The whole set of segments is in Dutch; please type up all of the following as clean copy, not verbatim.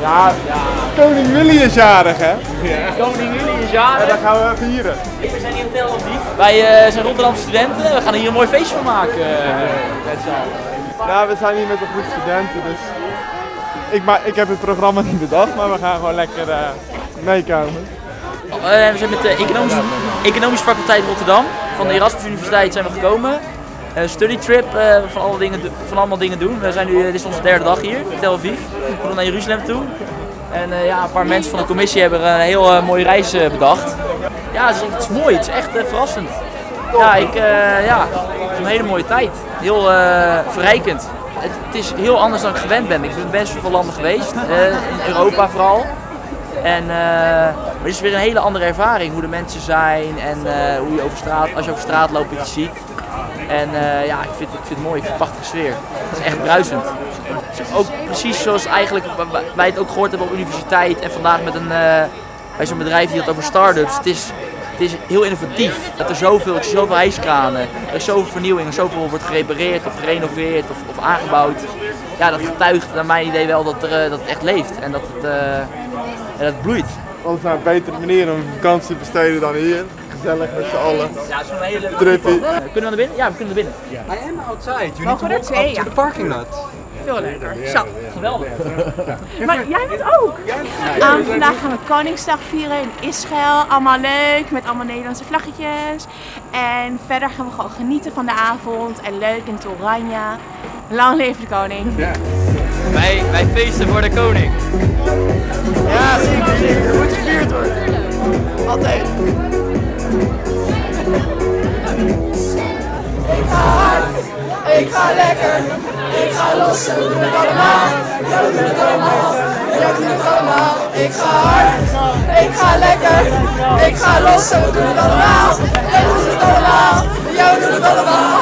Ja, koning Willy is jarig, hè? Ja. Koning Willy is jarig. En dat gaan we vieren. We zijn hier in Tel Aviv. Wij zijn Rotterdamse studenten. We gaan hier een mooi feestje van maken met z'n allen. Nou, we zijn hier met een groep studenten, dus ik heb het programma niet bedacht, maar we gaan gewoon lekker meekomen. We zijn met de economische faculteit Rotterdam van de Erasmus Universiteit zijn we gekomen. Study trip, van allemaal dingen doen. We zijn nu, dit is onze derde dag hier in Tel Aviv. We gaan naar Jeruzalem toe. En een paar mensen van de commissie hebben een heel mooie reis bedacht. Ja, het is mooi, het is echt verrassend. Ja, het is een hele mooie tijd. Heel verrijkend. Het is heel anders dan ik gewend ben. Ik ben best wel veel landen geweest, in Europa vooral. Maar het is weer een hele andere ervaring, hoe de mensen zijn en hoe je als je over straat loopt, wat je ziet. En ik vind het mooi, ik vind het een prachtige sfeer. Het is echt bruisend. Ook precies zoals eigenlijk wij het ook gehoord hebben op universiteit en vandaag bij zo'n bedrijf die had over start-ups. Het is heel innovatief. Dat er zoveel hijskranen, er is zoveel vernieuwing, er zoveel wordt gerepareerd of gerenoveerd of aangebouwd. Ja, dat getuigt naar mijn idee wel dat het echt leeft en dat het bloeit. Wat is nou een betere manier om vakantie te besteden dan hier? Gezellig met z'n allen. Ja, het is een hele trippy. Kunnen we naar binnen? Ja, we kunnen naar binnen. I am outside. You need to walk up to the parking lot. Veel leuker. Zo. Geweldig. Maar jij bent ook. Vandaag gaan we Koningsdag vieren in Israël. Allemaal leuk, met allemaal Nederlandse vlaggetjes. En verder gaan we gewoon genieten van de avond. En leuk in het oranje. Lang leven de koning. Ja. Wij feesten voor de koning. Ja, zeker. Er moet gevierd worden. Altijd. Ik ga hard, ik ga lekker, ik ga los, we doen het allemaal, ja we doen het allemaal, ja we doen het allemaal. Ik ga hard, ik ga lekker, ik ga los, we doen het allemaal, ja we doen het allemaal, ja we doen het allemaal.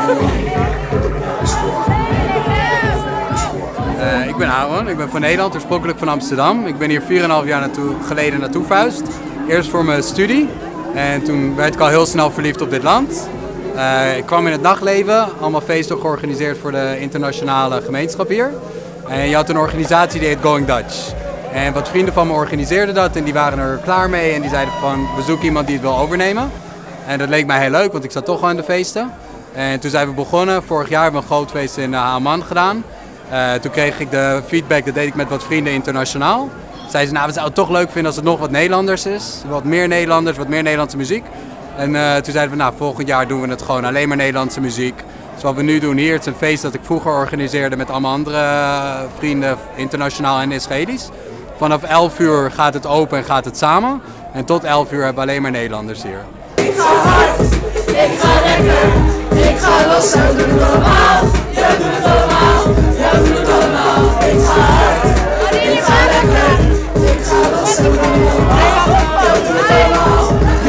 Ik ben Aaron, ik ben van Nederland, oorspronkelijk van Amsterdam. Ik ben hier 4,5 jaar geleden naartoe verhuisd. Eerst voor mijn studie en toen werd ik al heel snel verliefd op dit land. Ik kwam in het nachtleven, allemaal feesten georganiseerd voor de internationale gemeenschap hier. En je had een organisatie die heet Going Dutch. En wat vrienden van me organiseerden dat en die waren er klaar mee en die zeiden van we zoeken iemand die het wil overnemen. En dat leek mij heel leuk, want ik zat toch al in de feesten. En toen zijn we begonnen, vorig jaar hebben we een groot feest in Amman gedaan. Toen kreeg ik de feedback, dat deed ik met wat vrienden internationaal. Zeiden ze, nou we zouden het toch leuk vinden als het nog wat Nederlanders is. Wat meer Nederlanders, wat meer Nederlandse muziek. En toen zeiden we, nou volgend jaar doen we het gewoon alleen maar Nederlandse muziek. Dus wat we nu doen hier, het is een feest dat ik vroeger organiseerde met allemaal andere vrienden, internationaal en Israëli's. Vanaf 11 uur gaat het open en gaat het samen. En tot 11 uur hebben we alleen maar Nederlanders hier. Ik ga hard, ik ga lekker, ik ga los, we doen het allemaal, ja we doen het allemaal, ja we doen het allemaal. Ik ga hard, ik ga lekker, ik ga los, we doen het allemaal, ja we doen het allemaal.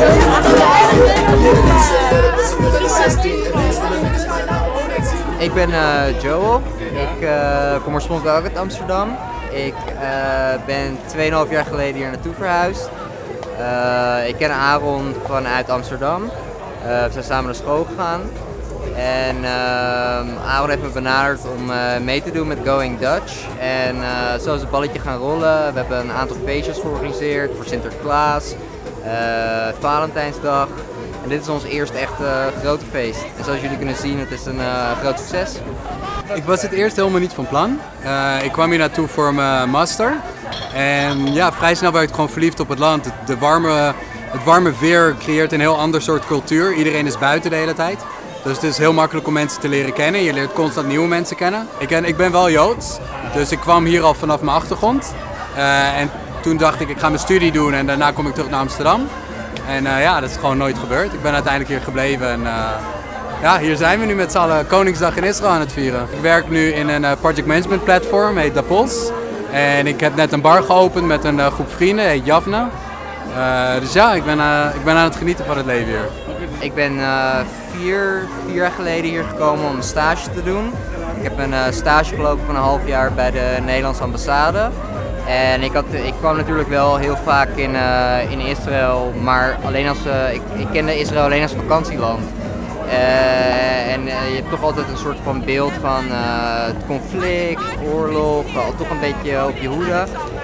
Ik ben Joel. Ik kom oorspronkelijk ook uit Amsterdam. Ik ben 2,5 jaar geleden hier naartoe verhuisd. Ik ken Aaron vanuit Amsterdam. We zijn samen naar school gegaan. En Aaron heeft me benaderd om mee te doen met Going Dutch. En zo is het balletje gaan rollen. We hebben een aantal feestjes georganiseerd voor Sinterklaas, Valentijnsdag. En dit is ons eerste echt grote feest. En zoals jullie kunnen zien, het is een groot succes. Ik was het eerst helemaal niet van plan. Ik kwam hier naartoe voor mijn master. En ja, vrij snel werd ik gewoon verliefd op het land. Het warme weer creëert een heel ander soort cultuur. Iedereen is buiten de hele tijd. Dus het is heel makkelijk om mensen te leren kennen. Je leert constant nieuwe mensen kennen. Ik ben wel Joods, dus ik kwam hier al vanaf mijn achtergrond. En toen dacht ik ga mijn studie doen en daarna kom ik terug naar Amsterdam. En ja, dat is gewoon nooit gebeurd. Ik ben uiteindelijk hier gebleven en ja, hier zijn we nu met z'n allen Koningsdag in Israël aan het vieren. Ik werk nu in een project management platform, heet Dapols. En ik heb net een bar geopend met een groep vrienden, heet Javna. Dus ja, ik ben aan het genieten van het leven hier. Ik ben 4 jaar geleden hier gekomen om een stage te doen. Ik heb een stage gelopen van een half jaar bij de Nederlandse ambassade. En ik kwam natuurlijk wel heel vaak in Israël, maar alleen ik kende Israël alleen als vakantieland. En je hebt toch altijd een soort van beeld van het conflict, oorlog, toch een beetje op je hoede.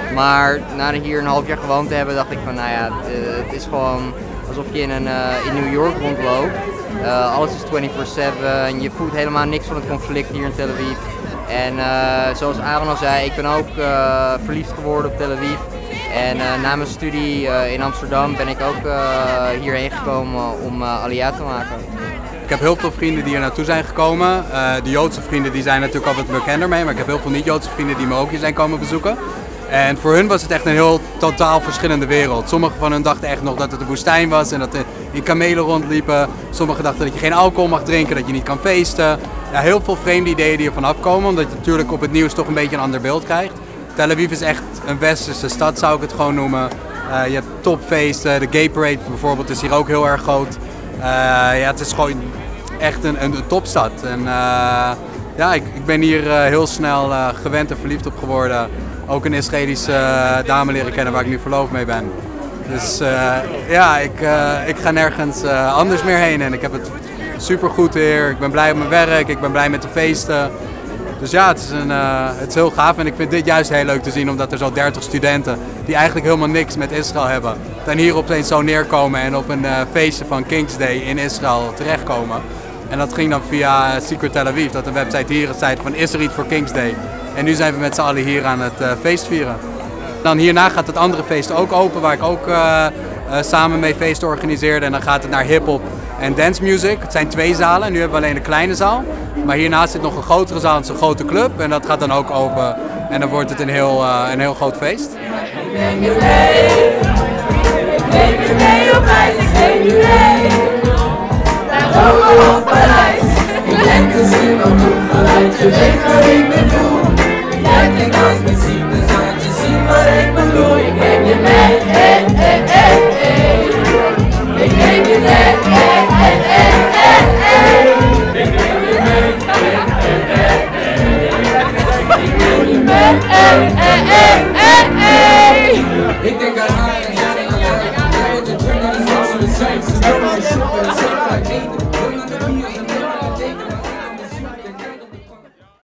Maar na hier een half jaar gewoond te hebben dacht ik van nou ja, het is gewoon alsof je in New York rondloopt. Alles is 24/7, je voelt helemaal niks van het conflict hier in Tel Aviv. En zoals Aaron al zei, ik ben ook verliefd geworden op Tel Aviv. En na mijn studie in Amsterdam ben ik ook hierheen gekomen om Aliyah te maken. Ik heb heel veel vrienden die hier naartoe zijn gekomen. De Joodse vrienden die zijn natuurlijk al wat bekender mee, maar ik heb heel veel niet-Joodse vrienden die me ook hier zijn komen bezoeken. En voor hun was het echt een heel totaal verschillende wereld. Sommigen van hen dachten echt nog dat het een woestijn was en dat er in kamelen rondliepen. Sommigen dachten dat je geen alcohol mag drinken, dat je niet kan feesten. Ja, heel veel vreemde ideeën die ervan afkomen, omdat je natuurlijk op het nieuws toch een beetje een ander beeld krijgt. Tel Aviv is echt een westerse stad, zou ik het gewoon noemen. Je hebt topfeesten, de Gay Parade bijvoorbeeld is hier ook heel erg groot. Ja, het is gewoon echt een topstad. En ja, ik ben hier heel snel gewend en verliefd op geworden. Ook een Israëlische dame leren kennen waar ik nu verloofd mee ben. Dus ja, ik ga nergens anders meer heen en ik heb het supergoed hier. Ik ben blij op mijn werk, ik ben blij met de feesten. Dus ja, het is heel gaaf en ik vind dit juist heel leuk te zien omdat er zo 30 studenten die eigenlijk helemaal niks met Israël hebben, dan hier opeens zo neerkomen en op een feestje van King's Day in Israël terechtkomen. En dat ging dan via Secret Tel Aviv, dat een website hier zei van is er iets voor King's Day. En nu zijn we met z'n allen hier aan het feest vieren. Dan hierna gaat het andere feest ook open waar ik ook samen mee feesten organiseerde. En dan gaat het naar hip-hop en dance music. Het zijn 2 zalen, nu hebben we alleen een kleine zaal. Maar hiernaast zit nog een grotere zaal, het is een grote club. En dat gaat dan ook open en dan wordt het een heel groot feest. Ik neem je mee, ik neem je mee op reis, ik neem je mee. Naar Rome of Parijs, ik denk dus iemand toe vanuit je weet waar ik